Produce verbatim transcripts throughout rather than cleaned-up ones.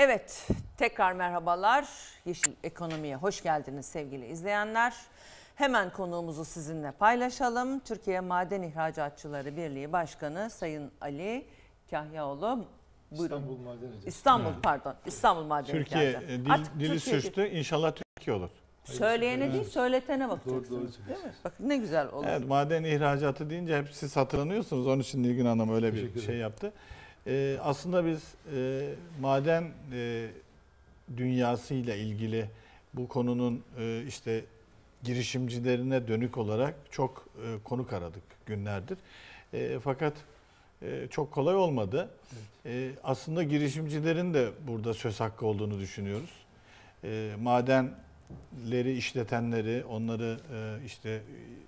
Evet, tekrar merhabalar. Yeşil Ekonomi'ye hoş geldiniz sevgili izleyenler. Hemen konuğumuzu sizinle paylaşalım. Türkiye Maden İhracatçıları Birliği Başkanı Sayın Ali Kahyaoğlu. Buyurun. İstanbul Maden Ocakları. İstanbul pardon. İstanbul Maden Türkiye İhracatçıları. dil, Artık dili Türkiye sürçtü. İnşallah Türkiye olur. Söyleyene Evet. değil, söyletene bakacaksınız. Doğru, doğru Değil mi? Bakın ne güzel olur. Evet, maden ihracatı deyince hep siz hatırlanıyorsunuz. Onun için Nilgün Hanım öyle bir Teşekkür şey ederim. yaptı. Ee, aslında biz e, maden e, dünyasıyla ilgili bu konunun e, işte girişimcilerine dönük olarak çok e, konuk aradık günlerdir. E, fakat e, çok kolay olmadı. Evet. E, aslında girişimcilerin de burada söz hakkı olduğunu düşünüyoruz. E, madenleri işletenleri, onları e, işte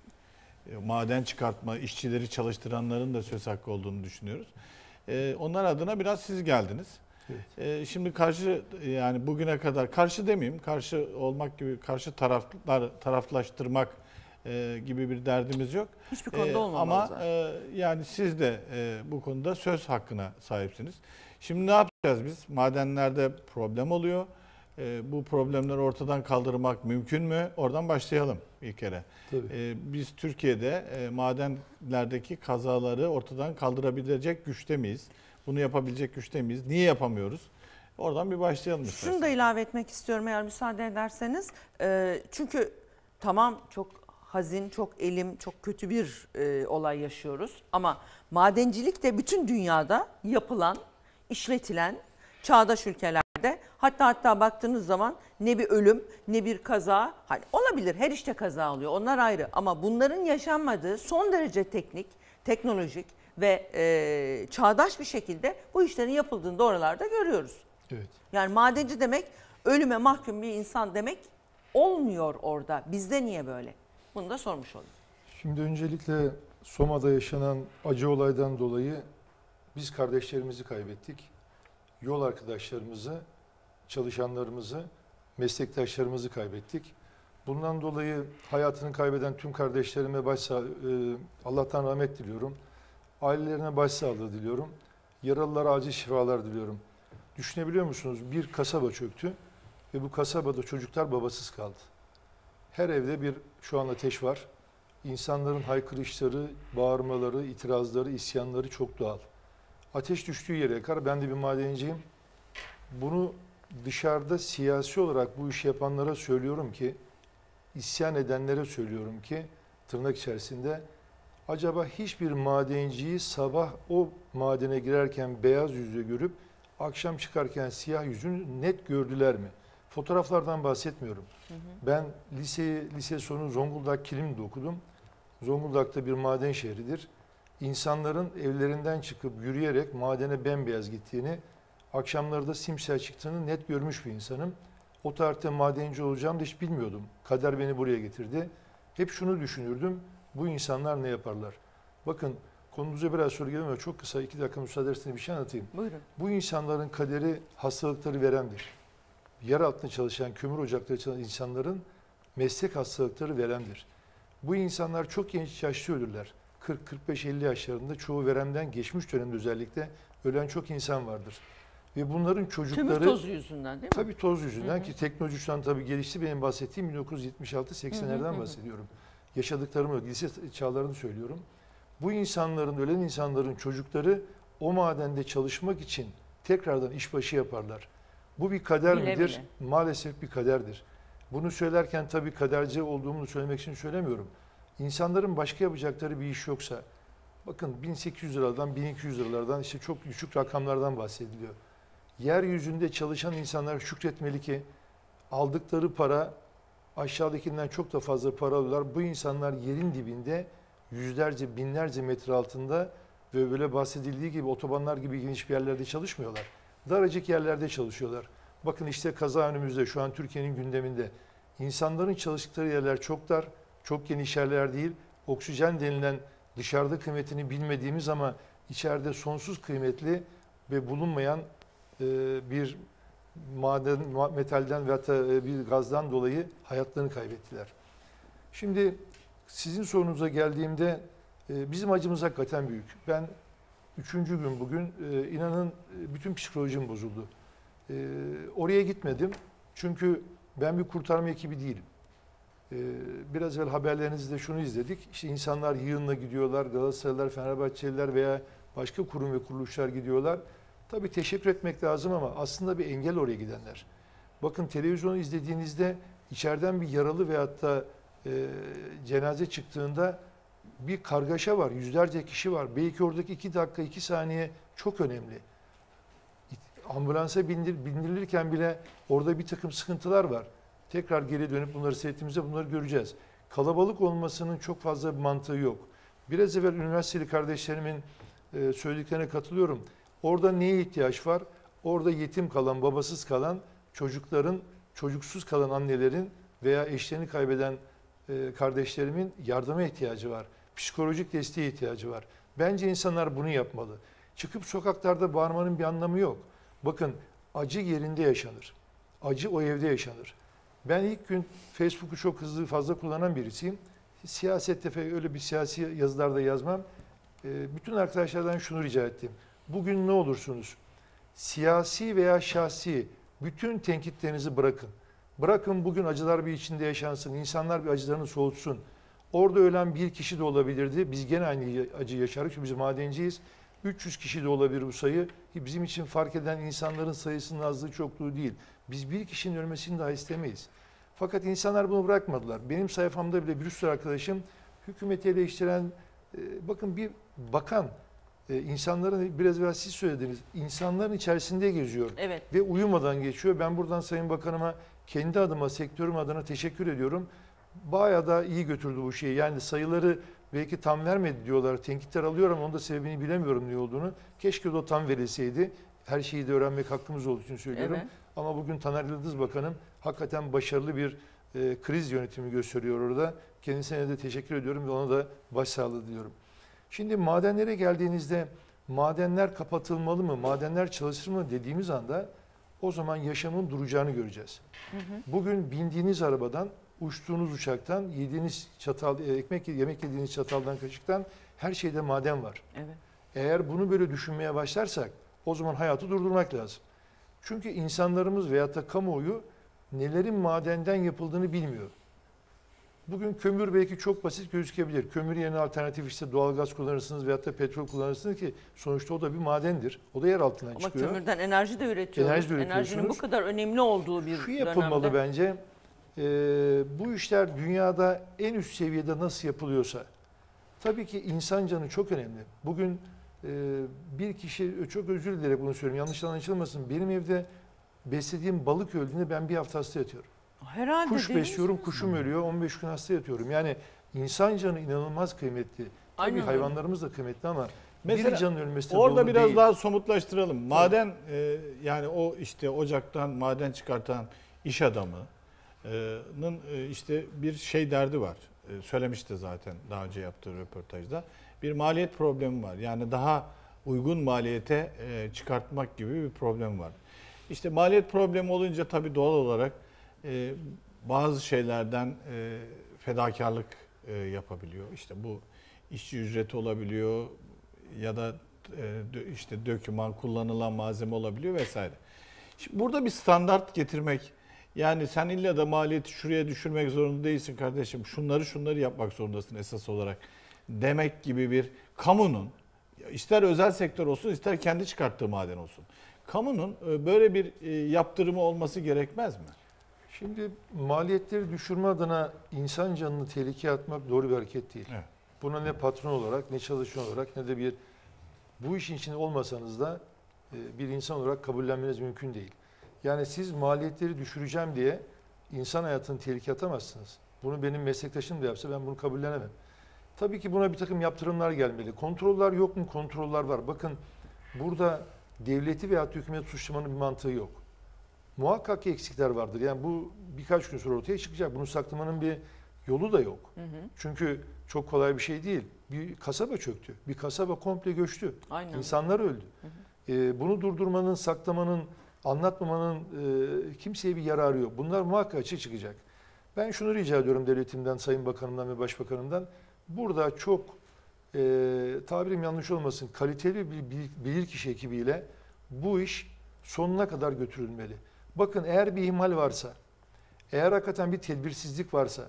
e, maden çıkartma, işçileri çalıştıranların da söz hakkı olduğunu düşünüyoruz. E, onlar adına biraz siz geldiniz. Evet. E, şimdi karşı yani bugüne kadar karşı demeyeyim, karşı olmak gibi karşı taraflar taraflaştırmak e, gibi bir derdimiz yok. Hiçbir konuda E, olmamalı ama zaten. e, yani siz de e, bu konuda söz hakkına sahipsiniz. Şimdi ne yapacağız biz? Madenlerde problem oluyor. E, bu problemleri ortadan kaldırmak mümkün mü? Oradan başlayalım bir kere. Tabii. E, biz Türkiye'de e, madenlerdeki kazaları ortadan kaldırabilecek güçte miyiz? Bunu yapabilecek güçte miyiz? Niye yapamıyoruz? Oradan bir başlayalım isterseniz. Şunu da ilave etmek istiyorum eğer müsaade ederseniz. Ee, çünkü tamam çok hazin, çok elim, çok kötü bir e, olay yaşıyoruz. Ama madencilik de bütün dünyada yapılan, işletilen çağdaş ülkelerde hatta hatta baktığınız zaman ne bir ölüm ne bir kaza, hani olabilir, her işte kaza oluyor, onlar ayrı, ama bunların yaşanmadığı son derece teknik, teknolojik ve e, çağdaş bir şekilde bu işlerin yapıldığını da oralarda görüyoruz. Evet. Yani madenci demek ölüme mahkum bir insan demek olmuyor orada. Bizde niye böyle? Bunu da sormuş olayım. Şimdi öncelikle Soma'da yaşanan acı olaydan dolayı biz kardeşlerimizi kaybettik. Yol arkadaşlarımızı, çalışanlarımızı, meslektaşlarımızı kaybettik. Bundan dolayı hayatını kaybeden tüm kardeşlerime başsağ, Allah'tan rahmet diliyorum. Ailelerine başsağlığı diliyorum. Yaralılara acil şifalar diliyorum. Düşünebiliyor musunuz? Bir kasaba çöktü ve bu kasabada çocuklar babasız kaldı. Her evde bir şu an ateş var. İnsanların haykırışları, bağırmaları, itirazları, isyanları çok doğal. Ateş düştüğü yere yakar. Ben de bir madenciyim. Bunu dışarıda siyasi olarak bu işi yapanlara söylüyorum ki, isyan edenlere söylüyorum ki, tırnak içerisinde, acaba hiçbir madenciyi sabah o madene girerken beyaz yüzle görüp akşam çıkarken siyah yüzünü net gördüler mi? Fotoğraflardan bahsetmiyorum. Hı hı. Ben liseyi, lise sonu Zonguldak Kilim'de okudum. Zonguldak'ta bir maden şehridir. İnsanların evlerinden çıkıp yürüyerek madene bembeyaz gittiğini, akşamları da simsiyah çıktığını net görmüş bir insanım. O tarihte madenci olacağımı da hiç bilmiyordum. Kader beni buraya getirdi. Hep şunu düşünürdüm, bu insanlar ne yaparlar? Bakın, konumuza biraz soru geliyor ama çok kısa, iki dakika müsaade ederseniz bir şey anlatayım. Buyurun. Bu insanların kaderi hastalıkları verendir. Yer altında çalışan, kömür ocakları çalışan insanların meslek hastalıkları verendir. Bu insanlar çok genç yaşta ölürler. kırk kırk beş elli yaşlarında, çoğu veremden geçmiş dönemde özellikle ölen çok insan vardır. Ve bunların çocukları... Kömür tozu yüzünden değil mi? Tabii toz yüzünden, hı hı, ki teknoloji şu an tabii gelişti. Benim bahsettiğim bin dokuz yüz yetmiş altı seksenlerden bahsediyorum. Yaşadıklarımı, lise çağlarını söylüyorum. Bu insanların, ölen insanların çocukları o madende çalışmak için tekrardan işbaşı yaparlar. Bu bir kader Bile midir? bile. Maalesef bir kaderdir. Bunu söylerken tabii kaderci olduğumu söylemek için söylemiyorum. İnsanların başka yapacakları bir iş yoksa, bakın bin sekiz yüz liralardan, bin iki yüz liralardan, işte çok düşük rakamlardan bahsediliyor. Yeryüzünde çalışan insanlar şükretmeli ki aldıkları para aşağıdakinden çok da fazla para alıyorlar. Bu insanlar yerin dibinde yüzlerce, binlerce metre altında ve böyle bahsedildiği gibi otobanlar gibi geniş bir yerlerde çalışmıyorlar. Daracık yerlerde çalışıyorlar. Bakın işte kaza önümüzde, şu an Türkiye'nin gündeminde. İnsanların çalıştıkları yerler çok dar, çok geniş yerler değil. Oksijen denilen dışarıda kıymetini bilmediğimiz ama içeride sonsuz kıymetli ve bulunmayan bir maden, metalden veya bir gazdan dolayı hayatlarını kaybettiler. Şimdi sizin sorunuza geldiğimde bizim acımız hakikaten büyük. Ben üçüncü gün bugün inanın bütün psikolojim bozuldu. Ee, oraya gitmedim. Çünkü ben bir kurtarma ekibi değilim. Ee, biraz evvel haberlerinizde şunu izledik. İşte insanlar yığınla gidiyorlar. Galatasaraylılar, Fenerbahçeliler veya başka kurum ve kuruluşlar gidiyorlar. Tabii teşekkür etmek lazım ama aslında bir engel oraya gidenler. Bakın televizyonu izlediğinizde içeriden bir yaralı veyahut da e, cenaze çıktığında bir kargaşa var. Yüzlerce kişi var. Belki oradaki iki dakika, iki saniye çok önemli. Ambulansa bindir, bindirilirken bile orada bir takım sıkıntılar var. Tekrar geri dönüp bunları seyrettiğimizde bunları göreceğiz. Kalabalık olmasının çok fazla bir mantığı yok. Biraz evvel üniversiteli kardeşlerimin e, söylediklerine katılıyorum. Orada neye ihtiyaç var? Orada yetim kalan, babasız kalan çocukların, çocuksuz kalan annelerin veya eşlerini kaybeden e, kardeşlerimin yardıma ihtiyacı var. Psikolojik desteğe ihtiyacı var. Bence insanlar bunu yapmalı. Çıkıp sokaklarda bağırmanın bir anlamı yok. Bakın acı yerinde yaşanır. Acı o evde yaşanır. Ben ilk gün Facebook'u çok hızlı fazla kullanan birisiyim. Siyasette öyle bir siyasi yazılarda yazmam. E, bütün arkadaşlardan şunu rica ettim. Bugün ne olursunuz? Siyasi veya şahsi bütün tenkitlerinizi bırakın. Bırakın bugün acılar bir içinde yaşansın. İnsanlar bir acılarını soğutsun. Orada ölen bir kişi de olabilirdi. Biz gene aynı acı yaşarız. Çünkü biz madenciyiz. üç yüz kişi de olabilir bu sayı. Bizim için fark eden insanların sayısının azlığı çokluğu değil. Biz bir kişinin ölmesini daha istemeyiz. Fakat insanlar bunu bırakmadılar. Benim sayfamda bile bir sürü arkadaşım hükümeti eleştiren, e, bakın bir bakan, e, insanların biraz evvel siz söylediniz, insanların içerisinde geziyor. Evet. Ve uyumadan geçiyor. Ben buradan Sayın Bakanıma kendi adıma, sektörüm adına teşekkür ediyorum. Bayağı da iyi götürdü bu şeyi. Yani sayıları belki tam vermedi diyorlar. Tenkitler alıyor ama onun da sebebini bilemiyorum ne olduğunu. Keşke o tam verilseydi. Her şeyi de öğrenmek hakkımız olduğu için söylüyorum. Evet. Ama bugün Taner Yıldız Bakanım hakikaten başarılı bir e, kriz yönetimi gösteriyor orada. Kendisine de teşekkür ediyorum ve ona da başsağlığı diliyorum. Şimdi madenlere geldiğinizde madenler kapatılmalı mı, madenler çalışır mı dediğimiz anda o zaman yaşamın duracağını göreceğiz. Hı hı. Bugün bindiğiniz arabadan, uçtuğunuz uçaktan, yediğiniz çatal, ekmek yemek yediğiniz çataldan, kaşıktan her şeyde maden var. Evet. Eğer bunu böyle düşünmeye başlarsak o zaman hayatı durdurmak lazım. Çünkü insanlarımız veyahut da kamuoyu nelerin madenden yapıldığını bilmiyor. Bugün kömür belki çok basit gözükebilir. Kömür yerine alternatif işte doğalgaz kullanırsınız veyahut da petrol kullanırsınız ki sonuçta o da bir madendir. O da yer altından Ama çıkıyor. kömürden enerji de üretiyoruz. Enerji de üretiyorsunuz. Enerjinin bu kadar önemli olduğu bir Şu yapılmalı dönemde. bence. Ee, bu işler dünyada en üst seviyede nasıl yapılıyorsa, tabii ki insan canı çok önemli. Bugün e, bir kişi, çok özür dilerim bunu söylüyorum, yanlış anlaşılmasın. Benim evde beslediğim balık öldüğünde ben bir hafta hasta yatıyorum. Herhalde Kuş değil besliyorum, misiniz? kuşum ölüyor, on beş gün hasta yatıyorum. Yani insan canı inanılmaz kıymetli. Tabii Aynen. hayvanlarımız da kıymetli ama Mesela bir canın ölmesi de orada doğru biraz değil. daha somutlaştıralım. Maden e, yani o işte ocaktan maden çıkartan iş adamının e, işte bir şey derdi var. E, söylemişti zaten daha önce yaptığı röportajda. Bir maliyet problemi var. Yani daha uygun maliyete e, çıkartmak gibi bir problem var. İşte maliyet problemi olunca tabii doğal olarak e, bazı şeylerden e, fedakarlık e, yapabiliyor. İşte bu işçi ücreti olabiliyor ya da e, işte döküman, kullanılan malzeme olabiliyor vesaire. Şimdi burada bir standart getirmek, yani sen illa da maliyeti şuraya düşürmek zorunda değilsin kardeşim, şunları şunları yapmak zorundasın esas olarak demek gibi bir kamunun, ister özel sektör olsun ister kendi çıkarttığı maden olsun, kamunun böyle bir yaptırımı olması gerekmez mi? Şimdi maliyetleri düşürme adına insan canını tehlikeye atmak doğru bir hareket değil. Evet. Buna ne patron olarak, ne çalışan olarak, ne de bir bu işin içinde olmasanız da bir insan olarak kabullenmeniz mümkün değil. Yani siz maliyetleri düşüreceğim diye insan hayatını tehlikeye atamazsınız. Bunu benim meslektaşım da yapsa ben bunu kabullenemem. Tabii ki buna bir takım yaptırımlar gelmeli. Kontroller yok mu? Kontroller var. Bakın burada devleti veya hükümeti suçlamanın bir mantığı yok. Muhakkak ki eksikler vardır. Yani bu birkaç gün sonra ortaya çıkacak. Bunu saklamanın bir yolu da yok. Hı hı. Çünkü çok kolay bir şey değil. Bir kasaba çöktü. Bir kasaba komple göçtü. Aynen. İnsanlar öldü. Hı hı. Ee, bunu durdurmanın, saklamanın, anlatmamanın e, kimseye bir yararı yok. Bunlar muhakkak açığa çıkacak. Ben şunu rica ediyorum devletimden, Sayın Bakanımdan ve Başbakanımdan. Burada çok e, tabirim yanlış olmasın, kaliteli bir bilirkişi ekibiyle bu iş sonuna kadar götürülmeli. Bakın eğer bir ihmal varsa, eğer hakikaten bir tedbirsizlik varsa,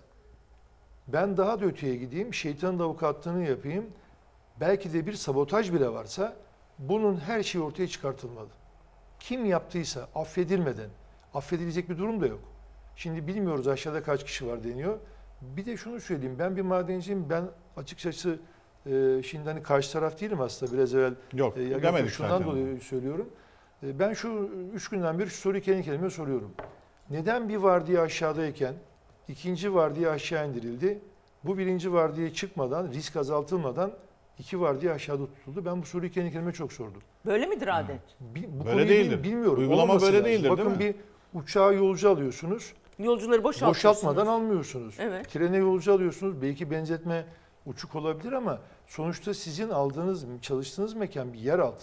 ben daha da öteye gideyim, şeytanın da avukatlığını yapayım, belki de bir sabotaj bile varsa bunun her şeyi ortaya çıkartılmalı. Kim yaptıysa affedilmeden, affedilecek bir durum da yok. Şimdi bilmiyoruz aşağıda kaç kişi var deniyor. Bir de şunu söyleyeyim, ben bir madenciyim, ben açıkçası e, şimdi hani karşı taraf değilim aslında, biraz evvel Yok, e, ya- demedik şundan zaten. dolayı söylüyorum. E, ben şu üç günden beri şu soruyu kendi kendime soruyorum. Neden bir vardiya aşağıdayken ikinci vardiya aşağı indirildi? Bu birinci vardiyaya çıkmadan, risk azaltılmadan iki vardiya aşağıda tutuldu. Ben bu soruyu kendi kendime çok sordum. Böyle midir adet? Bi- Bu Böyle konuyu değildir. bil- bilmiyorum. Uygulama Olmaması böyle lazım. değildir, Bakın değil mi? bir uçağa yolcu alıyorsunuz. Yolcuları boşaltıyorsunuz. Boşaltmadan almıyorsunuz. Evet. Trene yolcu alıyorsunuz. Belki benzetme uçuk olabilir ama sonuçta sizin aldığınız, çalıştığınız mekan bir yeraltı.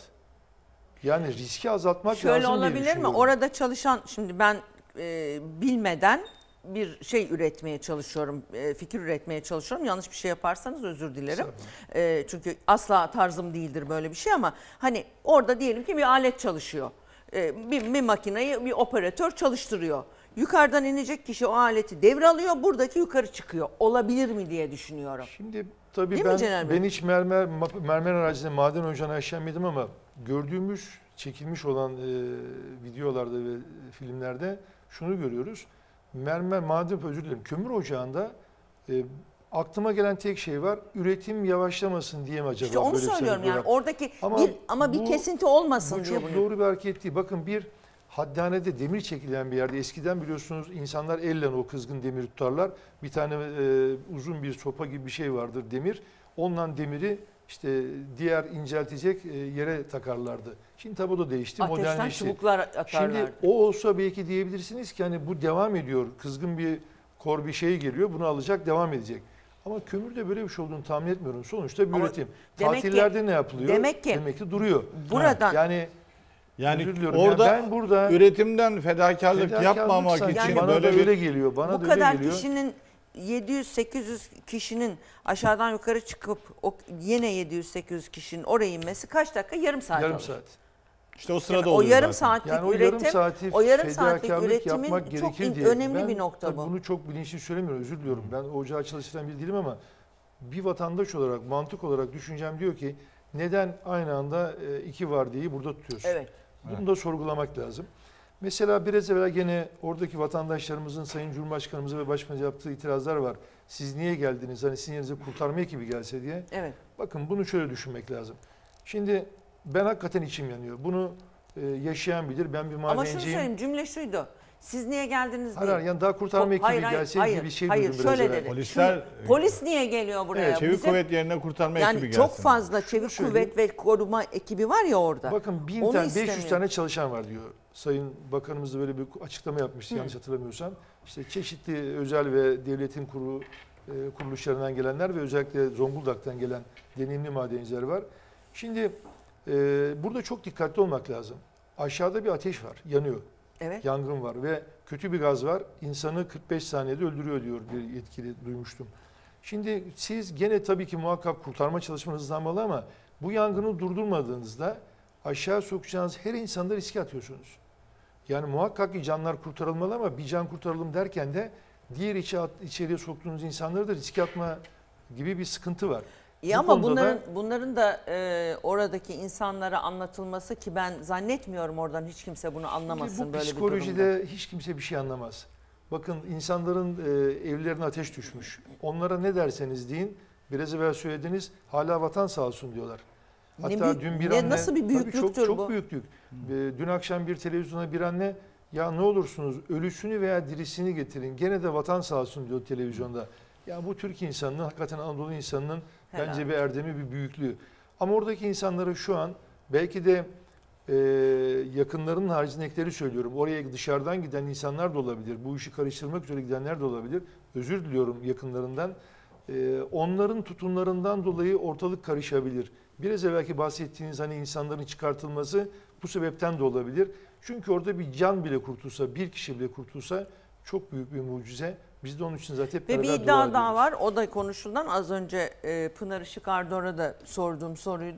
Yani riski azaltmak Şöyle lazım diye olabilir mi? düşünüyorum. Orada çalışan, şimdi ben e, bilmeden bir şey üretmeye çalışıyorum, e, fikir üretmeye çalışıyorum. Yanlış bir şey yaparsanız özür dilerim. E, çünkü asla tarzım değildir böyle bir şey ama hani orada diyelim ki bir alet çalışıyor. E, bir, bir makineyi bir operatör çalıştırıyor. Yukarıdan inecek kişi o aleti devralıyor, buradaki yukarı çıkıyor. Olabilir mi diye düşünüyorum. Şimdi tabii Değil mi ben, Celal Bey? ben hiç mermer, ma- mermer arazisinde maden ocağına aşağı inmedim ama gördüğümüz, çekilmiş olan e, videolarda ve filmlerde şunu görüyoruz. Mermer, maden, özür dilerim, kömür ocağında e, aklıma gelen tek şey var. Üretim yavaşlamasın diye mi acaba? İşte onu böyle bir söylüyorum sebep yani var? oradaki Ama bir ama bir bu- kesinti olmasın Bu diye çok bunu. doğru bir hareket değil. Bakın bir haddanede demir çekilen bir yerde, eskiden biliyorsunuz insanlar elle o kızgın demiri tutarlar. Bir tane e, uzun bir sopa gibi bir şey vardır, demir. Ondan demiri işte diğer inceltecek e, yere takarlardı. Şimdi tabi o da değişti, Ateşten modernleşti. çubuklar atarlardı. Şimdi o olsa belki diyebilirsiniz ki hani bu devam ediyor. Kızgın bir kor bir şey geliyor, bunu alacak, devam edecek. Ama kömürde böyle bir şey olduğunu tahmin etmiyorum. Sonuçta bir Ama üretim. demek ki- Tatillerde ne yapılıyor? demek ki- demek ki duruyor. Buradan Yani Yani özür diliyorum. orada Yani ben burada üretimden fedakarlık, fedakarlık yapmamak sanki için bana böyle da bir öyle geliyor. Bana bu da öyle kadar geliyor. kişinin yedi yüz sekiz yüz kişinin aşağıdan yukarı çıkıp o yine yedi yüz sekiz yüz kişinin oraya inmesi kaç dakika? Yarım saat yarım alır. saat. işte o sırada Yani o oluyor yarım zaten. saatlik Yani o üretim, yarım saati o yarım saatlik fedakarlık üretimin yapmak çok gerekir in- diye. önemli Ben bir nokta tabii bu. Bunu çok bilinçli söylemiyorum, özür diliyorum. Ben ocağı çalıştıran biri değilim ama bir vatandaş olarak, mantık olarak düşüncem diyor ki neden aynı anda e, iki vardiyeyi burada tutuyorsun? Evet. Bunu da sorgulamak lazım. Mesela biraz evvel gene oradaki vatandaşlarımızın Sayın Cumhurbaşkanımıza ve Başbakan'a yaptığı itirazlar var. Siz niye geldiniz? Hani sizin yerinize kurtarma ekibi gelse diye. Evet. Bakın bunu şöyle düşünmek lazım. Şimdi ben hakikaten içim yanıyor. Bunu e, yaşayan bilir. Ben bir Ama şunu madenciyim. söyleyeyim, cümle şuydu. Siz niye geldiniz Hayır, diye. hayır, yani daha kurtarma Po- ekibi hayır, hayır, gelse hayır, gibi bir şey hayır, duydum biraz şöyle evvel. dedi. Polisler- Şunu- polis niye geliyor buraya? Evet, çevik Bizim- kuvvet yerine kurtarma yani ekibi çok gelsin. fazla çevik söyleyeyim. kuvvet ve koruma ekibi var ya orada. Bakın bin Onu tane, beş yüz istemiyor. tane çalışan var diyor. Sayın Bakanımız da böyle bir açıklama yapmıştı Hı. yanlış hatırlamıyorsam. İşte çeşitli özel ve devletin kuru, e, kuruluşlarından gelenler ve özellikle Zonguldak'tan gelen deneyimli madenciler var. Şimdi e, burada çok dikkatli olmak lazım. Aşağıda bir ateş var, yanıyor. Evet. Yangın var ve kötü bir gaz var. İnsanı kırk beş saniyede öldürüyor diyor bir yetkili, duymuştum. Şimdi siz gene tabii ki muhakkak kurtarma çalışmanız hızlanmalı ama bu yangını durdurmadığınızda aşağı sokacağınız her insanda riske atıyorsunuz. Yani muhakkak ki canlar kurtarılmalı ama bir can kurtaralım derken de diğer içe at, içeriye soktuğunuz insanları da riske atma gibi bir sıkıntı var. İyi Bu ama konuda bunların da- bunların da e, oradaki insanlara anlatılması, ki ben zannetmiyorum oradan hiç kimse bunu anlamasın Şimdi bu böyle bir durumda. psikolojide hiç kimse bir şey anlamaz. Bakın insanların e, evlerine ateş düşmüş. Onlara ne derseniz deyin, biraz evvel söylediniz, hala vatan sağ olsun diyorlar. Ne Hatta büyük- dün bir ne- anne, nasıl bir tabii büyüklüktür çok, çok bu? büyüklük. E, dün akşam bir televizyona bir anne, ya ne olursunuz ölüsünü veya dirisini getirin, gene de vatan sağ olsun diyor televizyonda. Ya bu Türk insanının, hakikaten Anadolu insanının Helal. bence bir erdemi, bir büyüklüğü. Ama oradaki insanlara şu an belki de e, yakınlarının haricindekileri söylüyorum. Oraya dışarıdan giden insanlar da olabilir. Bu işi karıştırmak üzere gidenler de olabilir. Özür diliyorum yakınlarından. E, onların tutumlarından dolayı ortalık karışabilir. Biraz evvelki bahsettiğiniz hani insanların çıkartılması bu sebepten de olabilir. Çünkü orada bir can bile kurtulsa, bir kişi bile kurtulsa çok büyük bir mucize. Biz de onun için zaten hep Ve bir beraber dua iddia daha ediyoruz. var. O da konuşulan, az önce e, Pınar Işık Ardor'a da sorduğum soruydu.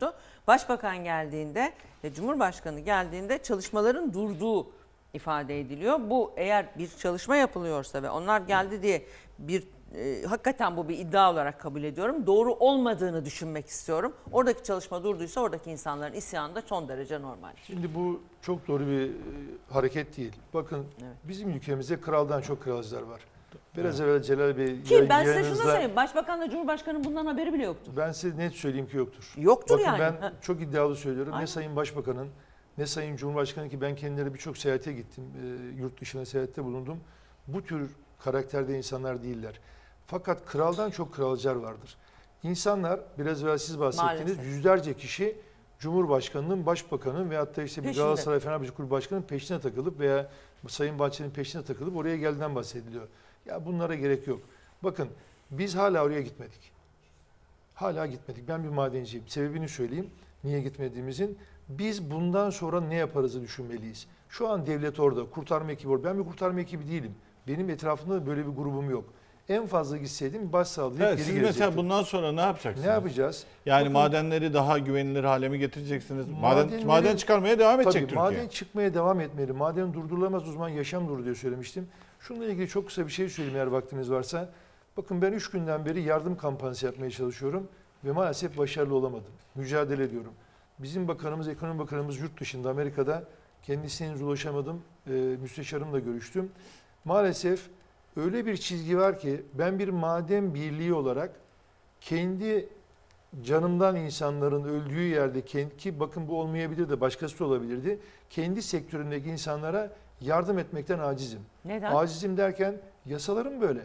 Başbakan geldiğinde ve Cumhurbaşkanı geldiğinde çalışmaların durduğu ifade ediliyor. Bu eğer bir çalışma yapılıyorsa ve onlar geldi diye bir e, hakikaten bu bir iddia olarak kabul ediyorum. Doğru olmadığını düşünmek istiyorum. Oradaki çalışma durduysa oradaki insanların isyanı da son derece normal. Şimdi bu çok doğru bir e, hareket değil. Bakın Evet. bizim ülkemizde kraldan çok kralcılar var. Biraz evvel Celal Bey Ki ben size şunu yayınınızda- söyleyeyim. Başbakanla Cumhurbaşkanı'nın bundan haberi bile yoktu. Ben size net söyleyeyim ki yoktur. Yoktur Bakın yani. ben Ha. çok iddialı söylüyorum. Aynen. Ne Sayın Başbakan'ın ne Sayın Cumhurbaşkanı ki ben kendileri birçok seyahate gittim. E, yurt dışına seyahatte bulundum. Bu tür karakterde insanlar değiller. Fakat kraldan çok kralcılar vardır. İnsanlar biraz evvel siz bahsettiniz. Maalesef. Yüzlerce kişi Cumhurbaşkanı'nın, Başbakan'ın veyahut da işte bir Peşinde. Galatasaray Fenerbahçe Kulübü Başkanı'nın peşine takılıp veya Sayın Bahçeli'nin peşine takılıp oraya geldiğinden bahsediliyor. Ya bunlara gerek yok. Bakın biz hala oraya gitmedik. Hala gitmedik. Ben bir madenciyim. Sebebini söyleyeyim. Niye gitmediğimizin. Biz bundan sonra ne yaparızı düşünmeliyiz. Şu an devlet orada. Kurtarma ekibi orada. Ben bir kurtarma ekibi değilim. Benim etrafımda böyle bir grubum yok. En fazla gitseydim başsağlayıp Evet, geri siz gelecektim. mesela bundan sonra ne yapacaksınız? Ne yapacağız? Yani Bakın- madenleri daha güvenilir hale mi getireceksiniz? Maden, Madenleri- maden çıkarmaya devam edecek Tabii Türkiye. maden çıkmaya devam etmeli. Maden durdurulamaz o zaman yaşam durur diye söylemiştim. Şununla ilgili çok kısa bir şey söyleyeyim eğer vaktiniz varsa. Bakın ben üç günden beri yardım kampanyası yapmaya çalışıyorum ve maalesef başarılı olamadım. Mücadele ediyorum. Bizim bakanımız, ekonomi bakanımız yurt dışında Amerika'da, kendisine henüz ulaşamadım. Ee, müsteşarımla görüştüm. Maalesef öyle bir çizgi var ki ben bir maden birliği olarak kendi canımdan insanların öldüğü yerde kendi, ki bakın bu olmayabilir de başkası da olabilirdi. Kendi sektöründeki insanlara yardım etmekten acizim. Neden? Acizim derken yasalarım böyle.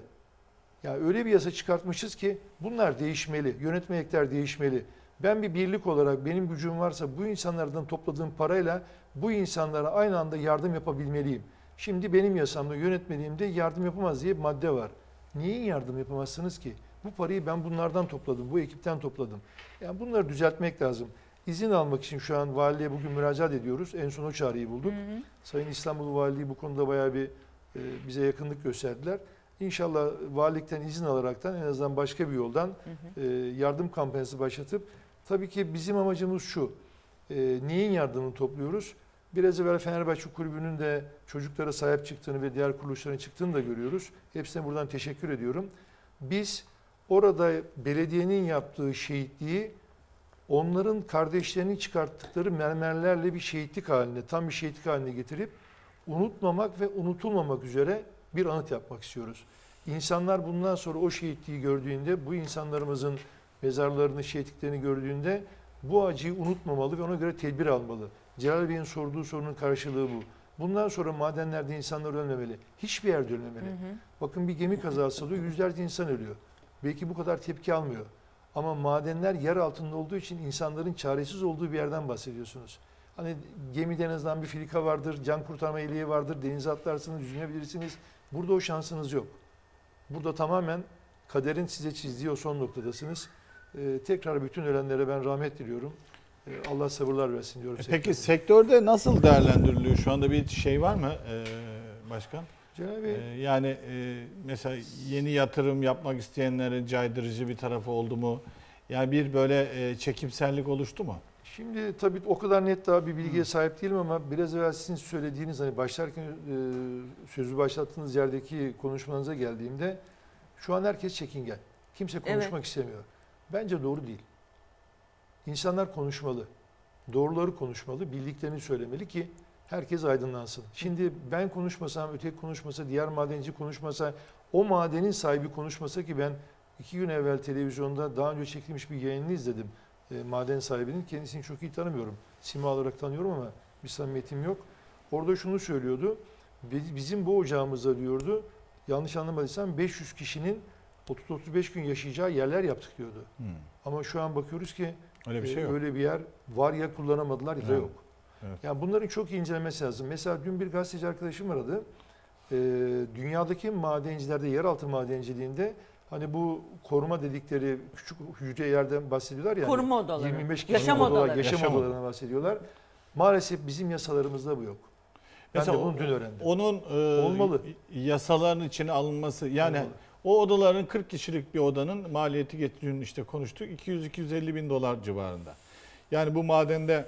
Ya öyle bir yasa çıkartmışız ki bunlar değişmeli. Yönetmelikler değişmeli. Ben bir birlik olarak benim gücüm varsa bu insanlardan topladığım parayla bu insanlara aynı anda yardım yapabilmeliyim. Şimdi benim yasamda yönetmeliğimde yardım yapamaz diye bir madde var. Niye yardım yapamazsınız ki? Bu parayı ben bunlardan topladım, bu ekipten topladım. Yani bunları düzeltmek lazım. İzin almak için şu an valiliğe bugün müracaat ediyoruz. En son o çağrıyı bulduk. Hı hı. Sayın İstanbul Valiliği bu konuda bayağı bir e, bize yakınlık gösterdiler. İnşallah valilikten izin alaraktan en azından başka bir yoldan Hı e, yardım kampanyası başlatıp tabii ki bizim amacımız şu. E, neyin yardımını topluyoruz? Biraz evvel Fenerbahçe Kulübü'nün de çocuklara sahip çıktığını ve diğer kuruluşların çıktığını da görüyoruz. Hepsine buradan teşekkür ediyorum. Biz orada belediyenin yaptığı şehitliği onların kardeşlerinin çıkarttıkları mermerlerle bir şehitlik haline, tam bir şehitlik haline getirip unutmamak ve unutulmamak üzere bir anıt yapmak istiyoruz. İnsanlar bundan sonra o şehitliği gördüğünde, bu insanlarımızın mezarlarını, şehitliklerini gördüğünde bu acıyı unutmamalı ve ona göre tedbir almalı. Celal Bey'in sorduğu sorunun karşılığı bu. Bundan sonra madenlerde insanlar ölmemeli. Hiçbir yerde ölmemeli. Hı hı. Bakın bir gemi kazası oluyor, yüzlerce insan ölüyor. Belki bu kadar tepki almıyor. Ama madenler yer altında olduğu için insanların çaresiz olduğu bir yerden bahsediyorsunuz. Hani gemide en azından bir filika vardır, can kurtarma yeleği vardır, denize atlarsınız, yüzünebilirsiniz. Burada o şansınız yok. Burada tamamen kaderin size çizdiği o son noktadasınız. Ee, tekrar bütün ölenlere ben rahmet diliyorum. Ee, Allah sabırlar versin diyorum. E Peki sektörde. sektörde nasıl değerlendiriliyor? Şu anda bir şey var mı e, başkan? Cenab-ı E, Bey, yani e, mesela yeni yatırım yapmak isteyenlerin caydırıcı bir tarafı oldu mu? Yani bir böyle e, çekimsellik oluştu mu? şimdi tabii o kadar net daha bir bilgiye sahip değilim ama biraz evvel sizin söylediğiniz hani başlarken e, sözü başlattığınız yerdeki konuşmanıza geldiğimde şu an herkes çekingen. Kimse konuşmak Evet. istemiyor. Bence doğru değil. İnsanlar konuşmalı. Doğruları konuşmalı, bildiklerini söylemeli ki herkes aydınlansın. Şimdi ben konuşmasam, öteki konuşmasa, diğer madenci konuşmasa, o madenin sahibi konuşmasa ki ben iki gün evvel televizyonda daha önce çekilmiş bir yayını izledim. E, maden sahibinin kendisini çok iyi tanımıyorum. Sima olarak tanıyorum ama bir samimiyetim yok. Orada şunu söylüyordu. "Biz- Bizim bu ocağımızda diyordu, yanlış anlamadıysam beş yüz kişinin otuz otuz beş gün yaşayacağı yerler yaptık diyordu. Hmm. Ama şu an bakıyoruz ki Öyle bir şey ee, yok. öyle bir yer var ya kullanamadılar ya da Evet. yok. Evet. Yani bunların çok iyi incelenmesi lazım. Mesela dün bir gazeteci arkadaşım aradı. Ee, dünyadaki madencilerde, yeraltı madenciliğinde hani bu koruma dedikleri küçük hücre yerden bahsediyorlar ya. Koruma odaları, yirmi beş kişi yaşam odalar, odaları. yaşam, Yaşam odalarına bahsediyorlar. Maalesef bizim yasalarımızda bu yok. Ben Mesela de bunu dün öğrendim. Onun e, Olmalı. yasaların içine alınması yani Olmalı. o odaların kırk kişilik bir odanın maliyeti geçtiğini işte konuştuk iki yüz iki yüz elli bin dolar civarında. Yani bu madende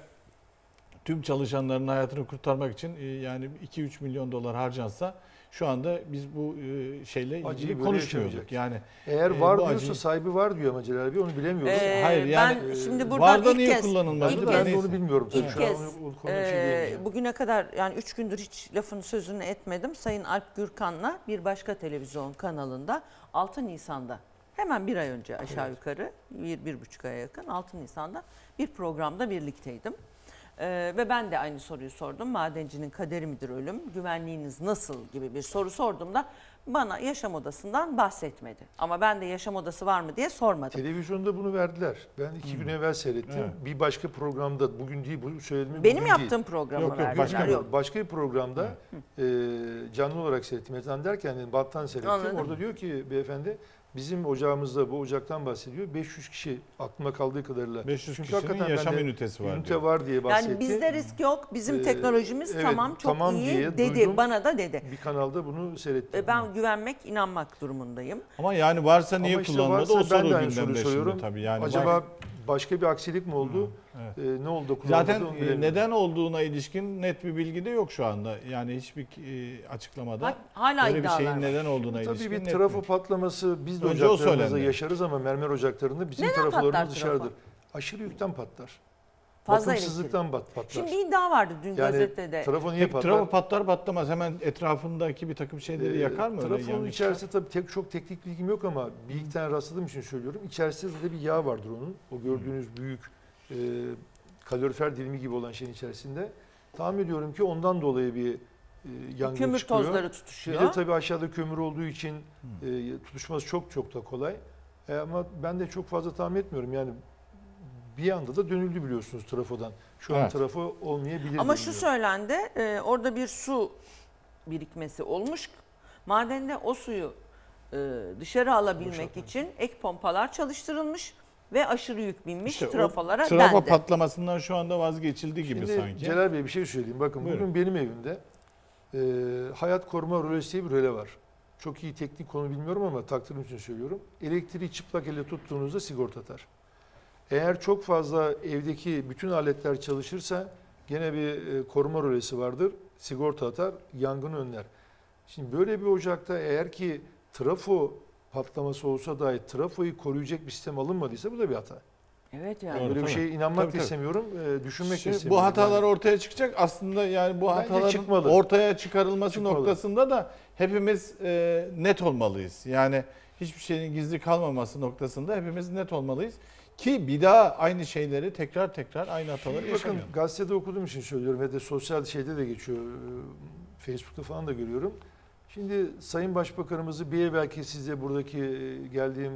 tüm çalışanların hayatını kurtarmak için e, yani iki üç milyon dolar harcansa şu anda biz bu e, şeyle Acıyı ilgili böyle konuşmuyorduk. yaşamayacak. Yani Eğer e, var bu diyorsa acıyı- sahibi var diyor ama Celal Bey, onu bilemiyoruz. Ee, Hayır, yani, ben e, şimdi buradan var da ilk niye kez, kullanılmadı ilk da ben kez, de onu bilmiyorum. Tabii. ilk Şu an kez onu- o konuda bir e, şey diyemeyeceğim. bugüne kadar yani üç gündür hiç lafın sözünü etmedim. Sayın Alp Gürkan'la bir başka televizyon kanalında altı Nisan'da hemen bir ay önce aşağı Evet. yukarı bir, bir buçuk aya yakın altı Nisan'da bir programda birlikteydim. Ee, ve ben de aynı soruyu sordum. Madencinin kaderi midir ölüm? Güvenliğiniz nasıl gibi bir soru sorduğumda bana yaşam odasından bahsetmedi. Ama ben de yaşam odası var mı diye sormadım. Televizyonda bunu verdiler. Ben iki Hmm. gün evvel seyrettim. Evet. Bir başka programda, bugün değil, bu söylediğim Benim bugün yaptığım değil. programı Yok, yok, verdiler. Başka, Yok. başka bir programda e, canlı olarak seyrettim. Metan derken yani battan seyrettim. Anladım. Orada diyor ki beyefendi, bizim ocağımızda, bu ocaktan bahsediyor. beş yüz kişi, aklıma kaldığı kadarıyla. beş yüz Çünkü kişinin hakikaten yaşam bende ünitesi var ünite diyor. var diye bahsetti. Yani bizde risk yok. Bizim Ee, teknolojimiz evet, tamam çok tamam iyi diye dedi. duydum. Bana da dedi. Bir kanalda bunu seyrettim. E, Ben güvenmek, inanmak durumundayım. Ama yani varsa niye Ama işte kullanılmadı varsa o ben soru de aynı gündemde soruyu şimdi soruyorum. tabii. Yani Acaba var- başka bir aksilik mi oldu? Evet. Ee, ne oldu? kullanılmadı, Zaten onu e, bilemiyorum. neden olduğuna ilişkin net bir bilgi de yok şu anda. Yani hiçbir e, açıklamada Ha- Hala böyle bir iddialar şeyin var. neden olduğuna Tabii ilişkin bir net trafo bir- patlaması biz de Önce o ocaklarımızda söylendi. yaşarız ama mermer ocaklarında bizim Neden patlar trafolarımız trafo? dışarıdır. Aşırı yükten patlar. Fazla Bakımsızlıktan pat- patlar. Şimdi bir iddia vardı dün yani gazetede. trafo niye Peki patlar? trafo patlar patlamaz hemen etrafındaki bir takım şeyleri Ee, yakar mı? Öyle Trafonun yangın içerisinde tabii tek çok teknik bilgim yok ama bir iki tane rastladığım için söylüyorum. İçerisinde de bir yağ vardır onun. O gördüğünüz büyük e, kalorifer dilimi gibi olan şeyin içerisinde. Tahmin ediyorum ki ondan dolayı bir e, yangın Kömür çıkıyor. tozları Bir tutuşuyor. de tabii aşağıda kömür olduğu için e, tutuşması çok çok da kolay. E, ama ben de çok fazla tahmin etmiyorum. Yani bir anda da dönüldü biliyorsunuz trafodan. Şu an Evet. trafo olmayabilir. Ama şu bilmiyorum. söylendi, e, orada bir su birikmesi olmuş. Madende o suyu e, dışarı alabilmek Boşaltmak. için ek pompalar çalıştırılmış ve aşırı yük binmiş İşte o trafolara trafo dendi. patlamasından şu anda vazgeçildi gibi Şimdi sanki. Celal Bey bir şey söyleyeyim. Bakın Buyurun. bugün benim evimde e, hayat koruma rölesi diye bir röle var. Çok iyi teknik konu bilmiyorum ama takdirim için söylüyorum. Elektriği çıplak elle tuttuğunuzda sigorta atar. Eğer çok fazla evdeki bütün aletler çalışırsa gene bir e, koruma rölesi vardır. Sigorta atar, yangını önler. Şimdi böyle bir ocakta eğer ki trafo patlaması olsa dahi trafoyu koruyacak bir sistem alınmadıysa bu da bir hata. Evet yani. Doğru. Böyle bir tabii. şeye inanmak Tabii, da tabii. istemiyorum, e, düşünmek de Şimdi istemiyorum. bu hatalar Yani ortaya çıkacak. Aslında yani bu Bence hataların çıkmalı. ortaya çıkarılması Çıkmalı. noktasında da hepimiz e, net olmalıyız. Yani hiçbir şeyin gizli kalmaması noktasında hepimiz net olmalıyız. Ki bir daha aynı şeyleri tekrar tekrar aynı hataları Bakın yaşamayalım. gazetede okuduğum için söylüyorum ve de sosyal şeyde de geçiyor. e, Facebook'ta falan da görüyorum. Şimdi Sayın Başbakanımızı bir belki size buradaki e, geldiğim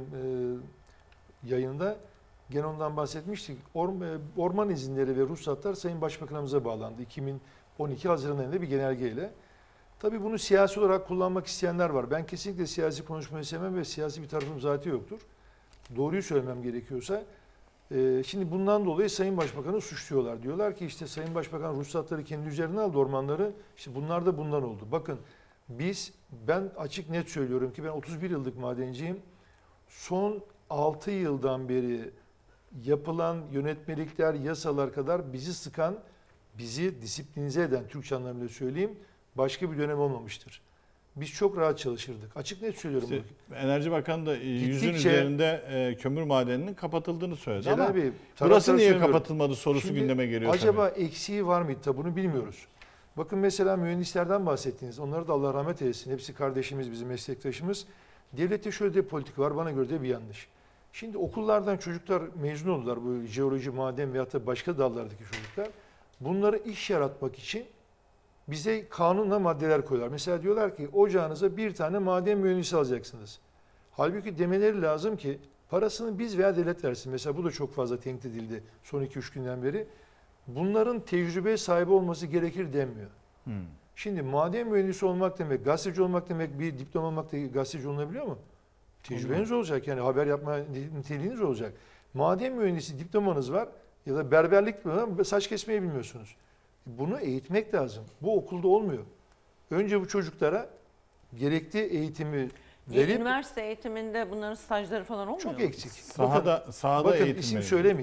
e, yayında gene ondan bahsetmiştik. Orm- e, Orman izinleri ve ruhsatlar Sayın Başbakanımıza bağlandı. iki bin on iki Haziran ayında bir genelgeyle. Tabii bunu siyasi olarak kullanmak isteyenler var. Ben kesinlikle siyasi konuşmayı sevmem ve siyasi bir tarafım zaten yoktur. Doğruyu söylemem gerekiyorsa. Ee, şimdi bundan dolayı Sayın Başbakan'ı suçluyorlar. Diyorlar ki işte Sayın Başbakan ruhsatları kendi üzerine aldı, ormanları. İşte bunlar da bundan oldu. Bakın biz, ben açık net söylüyorum ki ben otuz bir yıllık madenciyim. Son altı yıldan beri yapılan yönetmelikler, yasalar kadar bizi sıkan, bizi disiplinize eden, Türkçe anlamıyla söyleyeyim, başka bir dönem olmamıştır. Biz çok rahat çalışırdık. Açık net söylüyorum. İşte bunu. Enerji Bakanı da yüzün Gittikçe- üzerinde e, kömür madeninin kapatıldığını söyledi Celal ama Bey, burası taraftarı niye söylemiyorum. kapatılmadı sorusu Şimdi gündeme geliyor acaba tabii. eksiği var mıydı da bunu bilmiyoruz. Bakın mesela mühendislerden bahsettiniz. Onları da Allah rahmet eylesin. Hepsi kardeşimiz, bizim meslektaşımız. Devlette şöyle de politik var, bana göre de bir yanlış. Şimdi okullardan çocuklar mezun oldular, bu jeoloji, maden veyahut da başka dallardaki çocuklar. Bunları iş yaratmak için bize kanunla maddeler koyuyorlar. Mesela diyorlar ki ocağınıza bir tane maden mühendisi alacaksınız. Halbuki demeleri lazım ki parasını biz veya devlet versin. Mesela bu da çok fazla tenkit edildi son iki üç günden beri. Bunların tecrübe sahibi olması gerekir denmiyor. Hmm. Şimdi maden mühendisi olmak demek, gazeteci olmak demek, bir diploma olmak da gazeteci olunabiliyor mu? Tecrübeniz olacak, yani haber yapma niteliğiniz olacak. Maden mühendisi diplomanız var ya da berberlik diplomanız, saç kesmeyi bilmiyorsunuz. Bunu eğitmek lazım. Bu okulda olmuyor. Önce bu çocuklara gerekli eğitimi verip, Üniversite eğitiminde bunların stajları falan olmuyor çok mu? eksik. Sahada, sahada bakın eğitim isim veriyor. söylemeyeyim.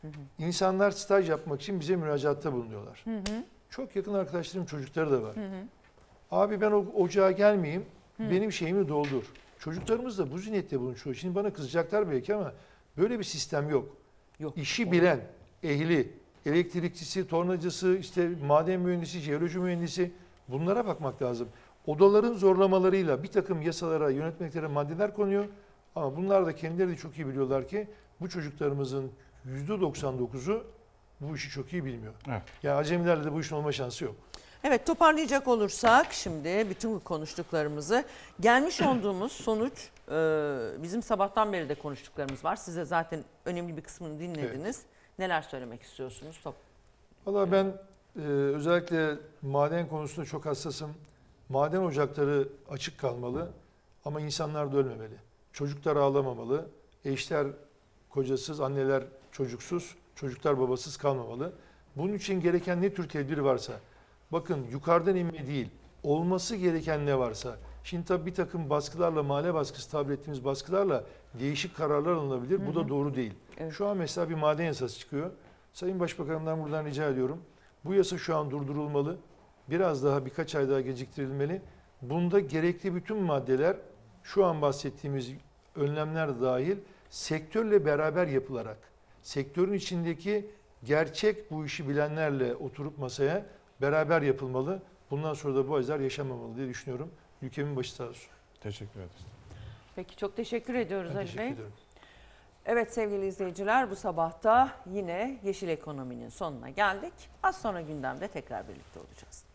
İnsanlar staj yapmak için bize müracaatta bulunuyorlar. Çok yakın arkadaşlarım çocukları da var. Abi ben o ocağa gelmeyeyim, benim şeyimi doldur. Çocuklarımız da bu zihniyette bulunuşuyor. Şimdi bana kızacaklar belki ama böyle bir sistem yok. Yok. İşi bilen, ehli, elektrikçisi, tornacısı, işte maden mühendisi, jeoloji mühendisi, bunlara bakmak lazım. Odaların zorlamalarıyla bir takım yasalara, yönetmeliklere maddeler konuyor. Ama bunlar da kendileri de çok iyi biliyorlar ki bu çocuklarımızın yüzde doksan dokuzu bu işi çok iyi bilmiyor. Evet. Yani acemilerle de bu işin olma şansı yok. Evet, toparlayacak olursak şimdi bütün bu konuştuklarımızı, gelmiş olduğumuz sonuç, e, bizim sabahtan beri de konuştuklarımız var. Size zaten önemli bir kısmını dinlediniz. Neler söylemek istiyorsunuz? Top. Valla ben e, özellikle maden konusunda çok hassasım. Maden ocakları açık kalmalı ama insanlar da ölmemeli. Çocuklar ağlamamalı. Eşler kocasız, anneler çocuksuz, çocuklar babasız kalmamalı. Bunun için gereken ne tür tedbir varsa, bakın yukarıdan inme değil, olması gereken ne varsa. Şimdi tabii bir takım baskılarla, mahalle baskısı tabir ettiğimiz baskılarla değişik kararlar alınabilir. Hı hı. Bu da doğru değil. Evet. Şu an mesela bir maden yasası çıkıyor. Sayın Başbakanımdan buradan rica ediyorum. Bu yasa şu an durdurulmalı. Biraz daha birkaç ay daha geciktirilmeli. Bunda gerekli bütün maddeler şu an bahsettiğimiz önlemler dahil sektörle beraber yapılarak, sektörün içindeki gerçek bu işi bilenlerle oturup masaya beraber yapılmalı. Bundan sonra da bu acılar yaşanmamalı diye düşünüyorum. Ülkemin başı sağ olsun. Teşekkür ederiz. Peki, çok teşekkür ediyoruz Ben Ali teşekkür Bey. ediyorum. Evet sevgili izleyiciler, bu sabahta yine Yeşil Ekonomi'nin sonuna geldik. Az sonra gündemde tekrar birlikte olacağız.